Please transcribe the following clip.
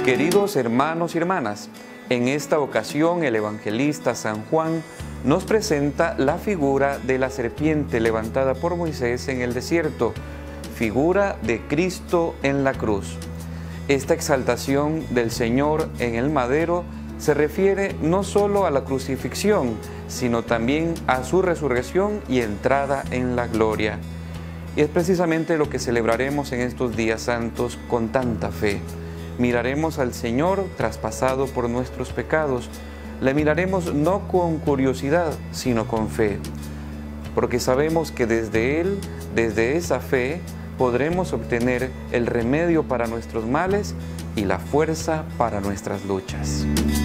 Queridos hermanos y hermanas, en esta ocasión el evangelista San Juan nos presenta la figura de la serpiente levantada por Moisés en el desierto, figura de Cristo en la cruz. Esta exaltación del Señor en el madero se refiere no solo a la crucifixión, sino también a su resurrección y entrada en la gloria. Y es precisamente lo que celebraremos en estos días santos con tanta fe. Miraremos al Señor traspasado por nuestros pecados. Le miraremos no con curiosidad, sino con fe, porque sabemos que desde Él, desde esa fe, podremos obtener el remedio para nuestros males y la fuerza para nuestras luchas.